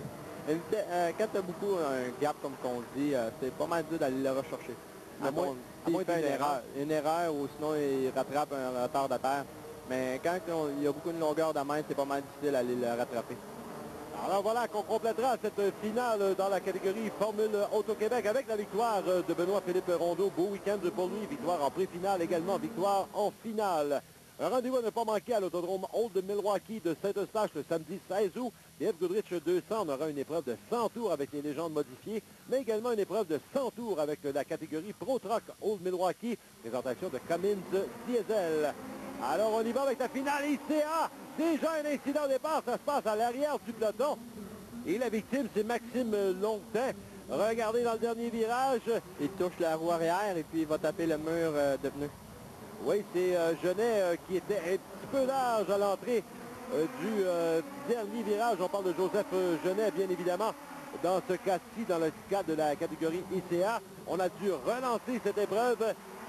Euh, quand tu as beaucoup un gap, comme qu'on dit, euh, c'est pas mal dur d'aller le rechercher. À moins- à moins il fait d'une une erreur. erreur. Une erreur ou sinon il rattrape un retard de terre. Mais quand on- il y a beaucoup de longueur de main, c'est pas mal difficile d'aller le rattraper. Alors voilà qu'on complétera cette finale dans la catégorie Formule Auto-Québec avec la victoire de Benoît-Philippe Rondeau. Beau week-end pour lui, victoire en pré-finale, également victoire en finale. Un rendez-vous à ne pas manquer à l'autodrome Old Milwaukee de Saint-Eustache le samedi seize août. Les F Goodrich deux cents, on aura une épreuve de cent tours avec les légendes modifiées, mais également une épreuve de cent tours avec la catégorie Pro Truck Old Milwaukee, présentation de Cummins Diesel. Alors on y va avec la finale I C A. Déjà un incident au départ, ça se passe à l'arrière du peloton. Et la victime, c'est Maxime Longtemps. Regardez dans le dernier virage. Il touche la roue arrière et puis il va taper le mur euh, de pneus. Oui, c'est euh, Genet euh, qui était un petit peu large à l'entrée euh, du euh, dernier virage. On parle de Joseph euh, Genet, bien évidemment. Dans ce cas-ci, dans le cadre de la catégorie I C A, on a dû relancer cette épreuve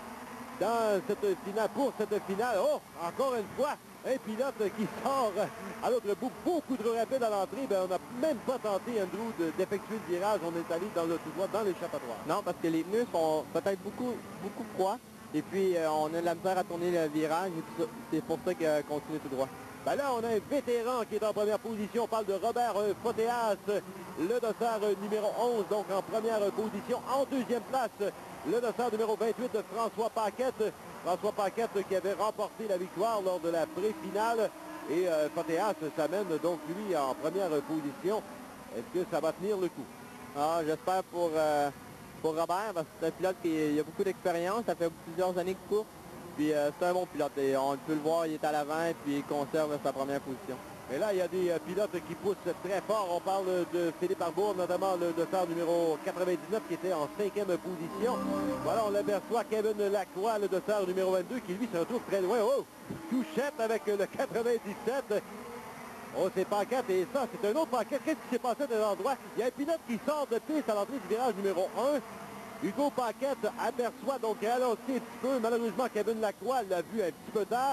dans cette finale, pour cette finale. Oh, encore une fois, un pilote qui sort à l'autre bout beaucoup trop rapide à l'entrée. Ben, on n'a même pas tenté, Andrew, de- d'effectuer le virage. On est allé dans le tout droit, dans l'échappatoire. Non, parce que les pneus sont peut-être beaucoup, beaucoup froids. Et puis, euh, on a de la misère à tourner le virage. Et tout ça. C'est pour ça qu'on euh, continue tout droit. Ben là, on a un vétéran qui est en première position. On parle de Robert euh, Fotéas, le dossard euh, numéro onze, donc en première euh, position. En deuxième place, le dossard numéro vingt-huit de François Paquette. François Paquette euh, qui avait remporté la victoire lors de la pré-finale. Et euh, Fotéas s'amène donc, lui, en première euh, position. Est-ce que ça va tenir le coup? Ah, j'espère pour, euh, pour Robert, parce que c'est un pilote qui il a beaucoup d'expérience. Ça fait plusieurs années qu'il court. Puis euh, c'est un bon pilote. Et on peut le voir, il est à l'avant et puis il conserve sa première position. Mais là, il y a des euh, pilotes qui poussent très fort. On parle de Philippe Arbour, notamment le dossard numéro quatre-vingt-dix-neuf qui était en cinquième position. Voilà, on l'aperçoit Kevin Lacroix, le dossard numéro vingt-deux, qui lui se retrouve très loin. Oh! Touchette avec le quatre-vingt-dix-sept. Oh, c'est pancarte et ça, c'est un autre pancarte. Qu'est-ce qui s'est passé à cet endroit? Il y a un pilote qui sort de piste à l'entrée du virage numéro un. Hugo Paquette aperçoit donc ralenti un petit peu. Malheureusement, Kevin Lacroix l'a vu un petit peu tard.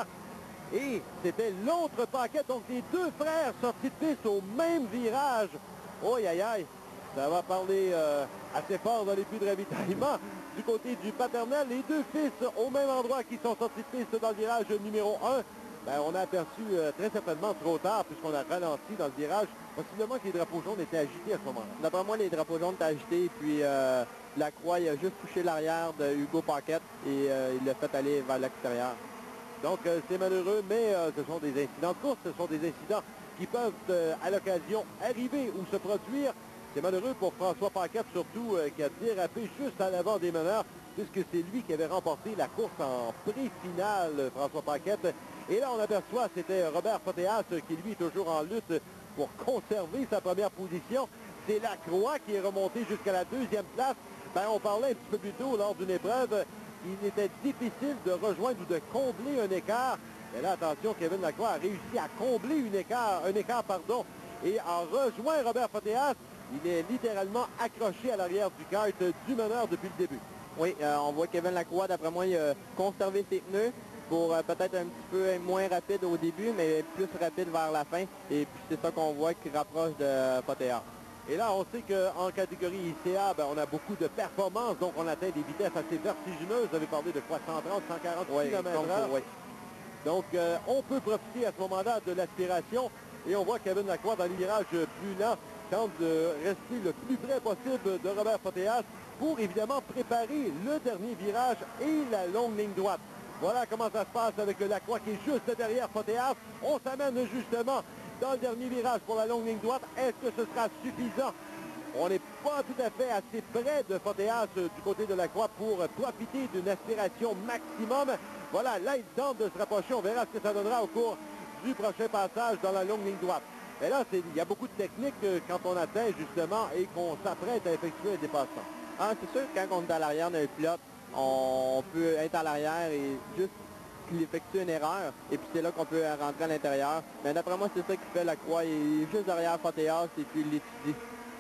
Et c'était l'autre Paquette, donc les deux frères sortis de piste au même virage. Oh, aïe, aïe, ça va parler euh, assez fort dans les puits de ravitaillement. Du côté du paternel, les deux fils au même endroit qui sont sortis de piste dans le virage numéro un. Ben, on a aperçu euh, très certainement trop tard puisqu'on a ralenti dans le virage. Possiblement que les drapeaux jaunes étaient agités à ce moment-là. D'après moi, les drapeaux jaunes étaient agités, puis euh, Lacroix il a juste touché l'arrière de Hugo Paquette et euh, il l'a fait aller vers l'extérieur. Donc, euh, c'est malheureux, mais euh, ce sont des incidents de course. Ce sont des incidents qui peuvent, euh, à l'occasion, arriver ou se produire. C'est malheureux pour François Paquette, surtout, euh, qui a dérapé juste à l'avant des meneurs, puisque c'est lui qui avait remporté la course en pré-finale, François Paquette. Et là, on aperçoit, c'était Robert Fotéas, qui lui est toujours en lutte pour conserver sa première position. C'est Lacroix qui est remonté jusqu'à la deuxième place. Ben, on parlait un petit peu plus tôt lors d'une épreuve. Il était difficile de rejoindre ou de combler un écart. Mais là, attention, Kevin Lacroix a réussi à combler une écart, un écart pardon, et a rejoint Robert Fotéas. Il est littéralement accroché à l'arrière du kart du meneur depuis le début. Oui, euh, on voit Kevin Lacroix, d'après moi, il a conservé ses pneus pour euh, peut-être un petit peu moins rapide au début, mais plus rapide vers la fin. Et puis c'est ça qu'on voit qui rapproche de Fotéas. Et là, on sait qu'en catégorie I C A, ben, on a beaucoup de performances, donc on atteint des vitesses assez vertigineuses. Vous avez parlé de quoi, cent trente, cent quarante oui, kilomètres heure. Oui. Donc, euh, on peut profiter à ce moment-là de l'aspiration. Et on voit Kevin Lacroix dans les virages plus lents tente de rester le plus près possible de Robert Fotéas pour évidemment préparer le dernier virage et la longue ligne droite. Voilà comment ça se passe avec le Lacroix qui est juste derrière Fotéas. On s'amène justement dans le dernier virage pour la longue ligne droite. Est-ce que ce sera suffisant? On n'est pas tout à fait assez près de Fotéas euh, du côté de Lacroix pour euh, profiter d'une aspiration maximum. Voilà, là, il tente de se rapprocher. On verra ce que ça donnera au cours du prochain passage dans la longue ligne droite. Mais là, il y a beaucoup de techniques euh, quand on atteint justement et qu'on s'apprête à effectuer un dépassement. Ah, c'est sûr que quand on est à l'arrière d'un pilote, on peut être à l'arrière et juste qu'il effectue une erreur. Et puis c'est là qu'on peut rentrer à l'intérieur. Mais d'après moi, c'est ça qui fait Lacroix. Il est juste derrière Fotéas et puis il l'étudie.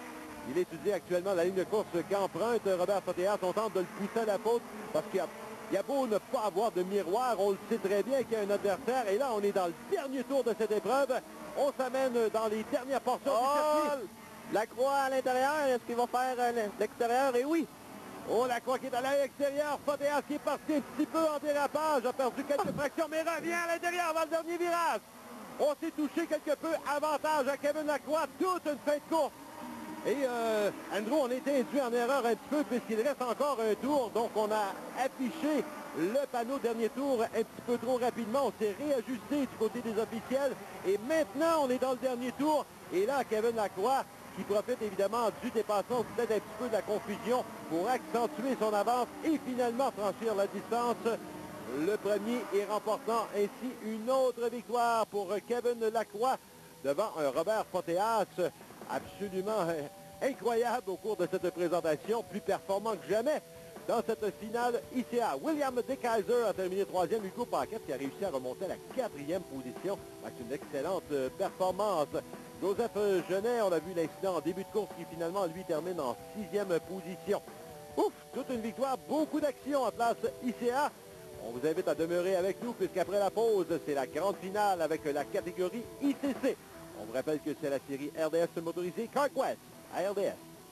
Il étudie actuellement la ligne de course qu'emprunte Robert Fotéas. On tente de le pousser à la faute parce qu'il y a, il y a beau ne pas avoir de miroir. On le sait très bien qu'il y a un adversaire. Et là, on est dans le dernier tour de cette épreuve. On s'amène dans les dernières portions oh, du circuit. Lacroix à l'intérieur, est-ce qu'il va faire euh, l'extérieur? Et oui. Oh, Lacroix qui est à l'extérieur. Fotéas qui est parti un petit peu en dérapage. A perdu quelques fractions, mais revient à l'intérieur dans le dernier virage. On s'est touché quelque peu. Avantage à Kevin Lacroix. Toute une fin de course. Et euh, Andrew, on a été induit en erreur un petit peu puisqu'il reste encore un tour. Donc, on a affiché le panneau dernier tour un petit peu trop rapidement. On s'est réajusté du côté des officiels. Et maintenant, on est dans le dernier tour. Et là, Kevin Lacroix, qui profite évidemment du dépassement, peut-être un petit peu de la confusion pour accentuer son avance et finalement franchir la distance. Le premier et remportant ainsi une autre victoire pour Kevin Lacroix devant un Robert Fotéas absolument incroyable au cours de cette présentation, plus performant que jamais dans cette finale I C A. William De Keyser a terminé troisième, Hugo Paquette qui a réussi à remonter à la quatrième position. C'est une excellente performance. Joseph Genet, on a vu l'incident en début de course qui finalement lui termine en sixième position. Ouf, toute une victoire, beaucoup d'actions en place I C A. On vous invite à demeurer avec nous puisqu'après la pause, c'est la grande finale avec la catégorie I C C. On vous rappelle que c'est la série R D S motorisée CarQuest à R D S.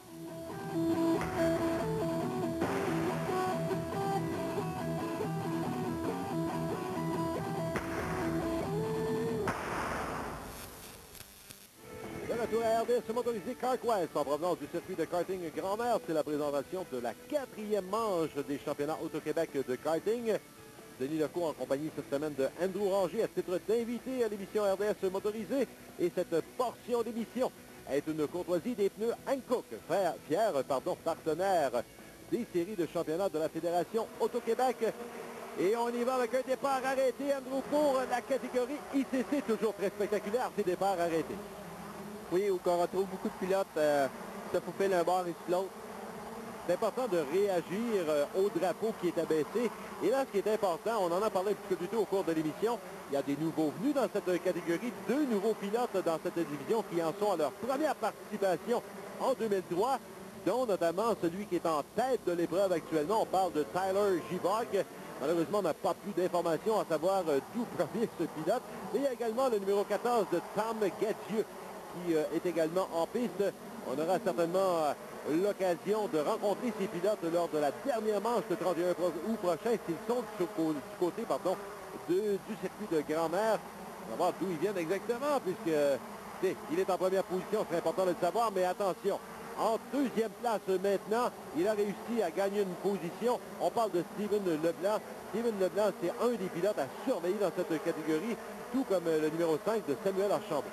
De retour à R D S motorisé CarQuest en provenance du circuit de karting Grand-Mère. C'est la présentation de la quatrième manche des championnats Auto-Québec de karting. Denis Lecault en compagnie cette semaine de Andrew Ranger à titre d'invité à l'émission R D S motorisée. Et cette portion d'émission est une courtoisie des pneus Hankook, fier, fier pardon, partenaire des séries de championnats de la Fédération Auto-Québec. Et on y va avec un départ arrêté, Andrew, pour la catégorie I C C, toujours très spectaculaire, ces départs arrêtés. Oui, où on retrouve beaucoup de pilotes euh, se faufilent d'un bord et de l'autre. C'est important de réagir euh, au drapeau qui est abaissé. Et là, ce qui est important, on en a parlé un petit peu plus tôt au cours de l'émission, il y a des nouveaux venus dans cette catégorie, deux nouveaux pilotes dans cette division qui en sont à leur première participation en deux mille trois, dont notamment celui qui est en tête de l'épreuve actuellement. On parle de Tyler Givog. Malheureusement, on n'a pas plus d'informations à savoir euh, d'où provient ce pilote. Et il y a également le numéro quatorze de Tom Gadieu qui euh, est également en piste. On aura certainement euh, l'occasion de rencontrer ces pilotes lors de la dernière manche le trente et un août prochain s'ils sont du, du côté pardon, de, du circuit de Grand-Mère. On va voir d'où ils viennent exactement puisque il est en première position, c'est important de le savoir, mais attention. En deuxième place maintenant, il a réussi à gagner une position. On parle de Steven Leblanc. Steven Leblanc, c'est un des pilotes à surveiller dans cette catégorie, tout comme le numéro cinq de Samuel Archambault.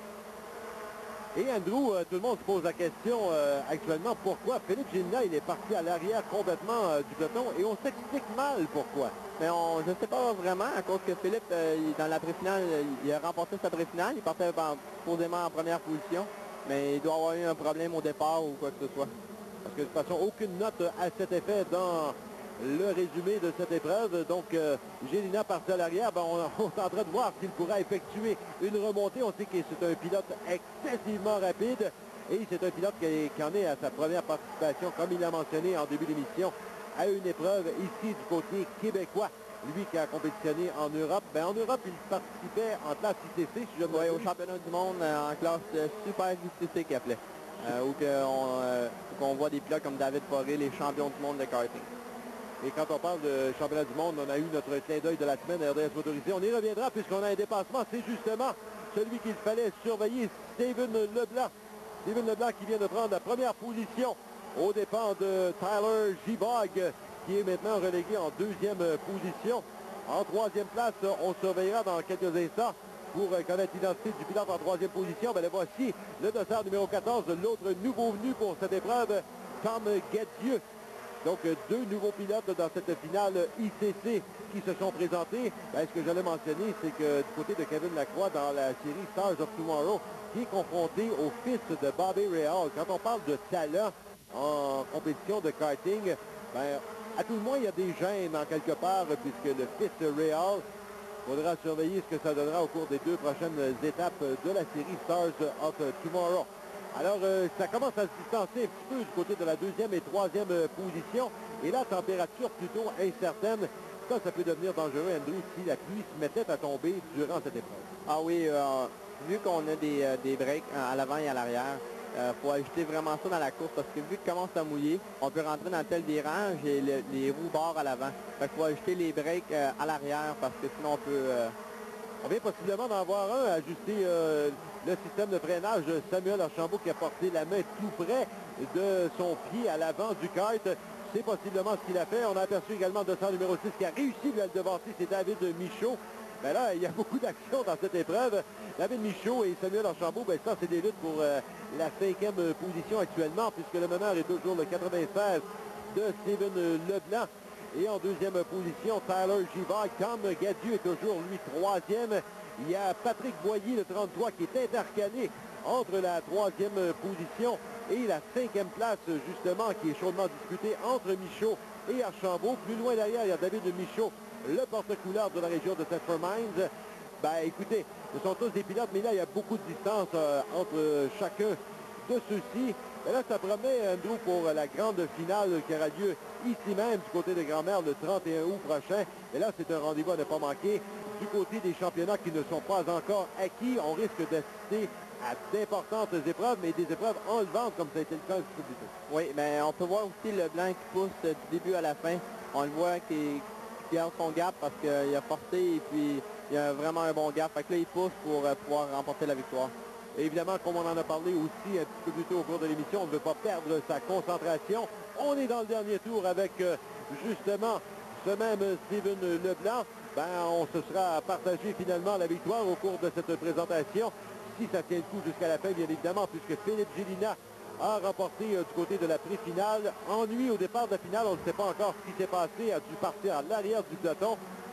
Et Andrew, euh, tout le monde se pose la question euh, actuellement, pourquoi Philippe Gélina, il est parti à l'arrière complètement euh, du peloton, et on s'explique mal pourquoi. Mais on, je ne sais pas vraiment, à cause que Philippe, euh, il, dans la préfinale, il a remporté sa préfinale, il partait en, posément en première position, mais il doit avoir eu un problème au départ ou quoi que ce soit. Parce que de toute façon, aucune note à cet effet dans le résumé de cette épreuve. Donc, euh, Gélina parti à l'arrière, ben, on, on est en train de voir s'il pourra effectuer une remontée. On sait que c'est un pilote excessivement rapide et c'est un pilote qui, qui en est à sa première participation, comme il l'a mentionné en début d'émission, à une épreuve ici du côté québécois. Lui qui a compétitionné en Europe. Ben, en Europe, il participait en classe I C C, si je me oui, au championnat du monde euh, en classe euh, super I C C qu'il appelait. Euh, où qu'on euh, qu'on voit des pilotes comme David Forêt, les champions du monde de karting. Et quand on parle de championnat du monde, on a eu notre clin d'œil de la semaine à R D S motorisé. On y reviendra puisqu'on a un dépassement. C'est justement celui qu'il fallait surveiller, Steven Leblanc. Steven Leblanc qui vient de prendre la première position aux dépens de Tyler Givog, qui est maintenant relégué en deuxième position. En troisième place, on surveillera dans quelques instants pour connaître l'identité du pilote en troisième position. Ben, le voici, le dossard numéro quatorze, l'autre nouveau venu pour cette épreuve, Tom Gadieu. Donc, deux nouveaux pilotes dans cette finale I C C qui se sont présentés. Ben, ce que j'allais mentionner, c'est que du côté de Kevin Lacroix, dans la série Stars of Tomorrow, qui est confronté au fils de Bobby Rahal. Quand on parle de talent en compétition de karting, ben, à tout le moins, il y a des gènes en quelque part, puisque le fils de Rahal, il faudra surveiller ce que ça donnera au cours des deux prochaines étapes de la série Stars of Tomorrow. Alors, euh, ça commence à se distancer un petit peu du côté de la deuxième et troisième euh, position. Et la température plutôt incertaine. Ça, ça peut devenir dangereux, Andrew, si la pluie se mettait à tomber durant cette épreuve. Ah oui, euh, vu qu'on a des, euh, des breaks à l'avant et à l'arrière, il euh, faut ajouter vraiment ça dans la course parce que vu qu'il commence à mouiller, on peut rentrer dans tel virage et le, les roues barrent à l'avant. Fait qu'il faut ajouter les breaks euh, à l'arrière parce que sinon on peut... Euh... On vient possiblement d'en avoir un, ajuster euh, le système de freinage de Samuel Archambault qui a porté la main tout près de son pied à l'avant du kart. C'est possiblement ce qu'il a fait. On a aperçu également le dossard numéro six qui a réussi à le devancer, c'est David Michaud. Mais là, il y a beaucoup d'action dans cette épreuve. David Michaud et Samuel Archambault, ben ça, c'est des luttes pour euh, la cinquième position actuellement, puisque le meneur est toujours le quatre-vingt-seize de Steven Leblanc. Et en deuxième position, Tyler Givog. Tom Gadieu est toujours, lui, troisième. Il y a Patrick Boyer, le trente-trois, qui est intercalé entre la troisième position et la cinquième place, justement, qui est chaudement disputée entre Michaud et Archambault. Plus loin derrière, il y a David Michaud, le porte-couleur de la région de Thetford Mines. Ben, écoutez, ce sont tous des pilotes, mais là, il y a beaucoup de distance euh, entre chacun de ceux-ci. Et là, ça promet, Andrew, pour la grande finale qui aura lieu ici même, du côté de Grand-Mère, le trente et un août prochain. Et là, c'est un rendez-vous à ne pas manquer. Du côté des championnats qui ne sont pas encore acquis, on risque d'assister à d'importantes épreuves, mais des épreuves enlevantes, comme ça a été le cas un petit peu plus tôt. Oui, mais on peut voir aussi le blanc qui pousse du début à la fin. On le voit qui garde son gap parce qu'il a forcé et puis il a vraiment un bon gap. Fait que là, il pousse pour euh, pouvoir remporter la victoire. Et évidemment, comme on en a parlé aussi un petit peu plus tôt au cours de l'émission, on ne veut pas perdre sa concentration. On est dans le dernier tour avec euh, justement ce même Steven Leblanc. Ben, on se sera partagé finalement la victoire au cours de cette présentation. Si ça tient le coup jusqu'à la fin, bien évidemment, puisque Philippe Gélina a remporté euh, du côté de la pré-finale. Ennui au départ de la finale, on ne sait pas encore ce qui s'est passé, a dû partir à l'arrière du peloton.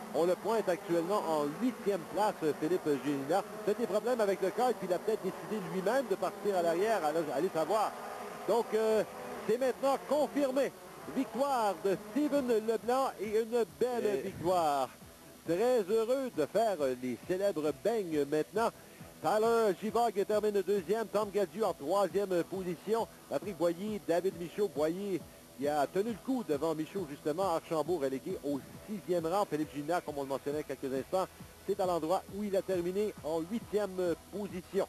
On le pointe actuellement en huitième place, Philippe Gélina. Peut-être des problèmes avec le kart, puis il a peut-être décidé lui-même de partir à l'arrière. Allez savoir. Donc, euh, c'est maintenant confirmé. Victoire de Steven Leblanc et une belle et... victoire. Très heureux de faire les célèbres beignes maintenant. Tyler Givog termine deuxième, Tom Gadieu en troisième position. Patrick Boyer, David Michaud, Boyer qui a tenu le coup devant Michaud justement. Archambault relégué au sixième rang. Philippe Gina, comme on le mentionnait quelques instants, c'est à l'endroit où il a terminé en huitième position.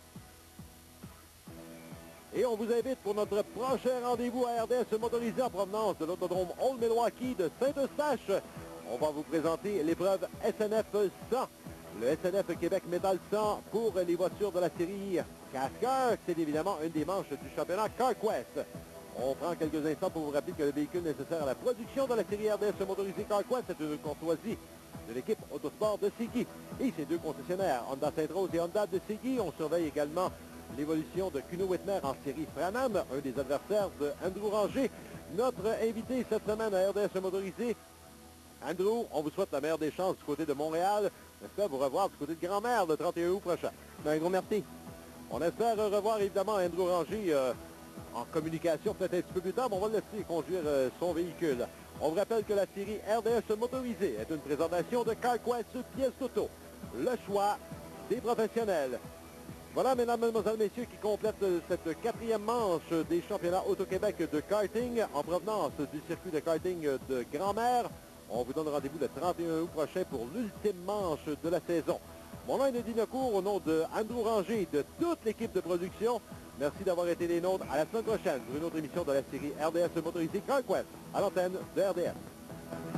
Et on vous invite pour notre prochain rendez-vous à R D S motorisé en provenance de l'autodrome Old Milwaukee de Saint-Eustache. On va vous présenter l'épreuve S N F cent. Le S N F Québec Métal cent pour les voitures de la série Casker. C'est évidemment une des manches du championnat CarQuest. On prend quelques instants pour vous rappeler que le véhicule nécessaire à la production de la série R D S motorisée CarQuest, c'est une courtoisie de l'équipe Autosport de Séguy. Et ces deux concessionnaires, Honda Sainte-Rose et Honda de Séguy, on surveille également l'évolution de Kuno Whitmer en série Fran-Am, un des adversaires de Andrew Ranger. Notre invité cette semaine à R D S motorisé, Andrew, on vous souhaite la meilleure des chances du côté de Montréal. On espère vous revoir du côté de Grand-Mère le trente et un août prochain. Un gros merci. On espère revoir évidemment Andrew Ranger euh, en communication peut-être un petit peu plus tard, mais on va le laisser conduire euh, son véhicule. On vous rappelle que la série R D S motorisée est une présentation de CarQuest pièces d'auto. Le choix des professionnels. Voilà, mesdames, mesdemoiselles, messieurs, qui complètent cette quatrième manche des championnats Auto-Québec de karting en provenance du circuit de karting de Grand-Mère. On vous donne rendez-vous le trente et un août prochain pour l'ultime manche de la saison. Mon nom est Dinocourt, au nom de Andrew Ranger et de toute l'équipe de production. Merci d'avoir été les nôtres. À la semaine prochaine pour une autre émission de la série R D S motorisée CarQuest à l'antenne de R D S.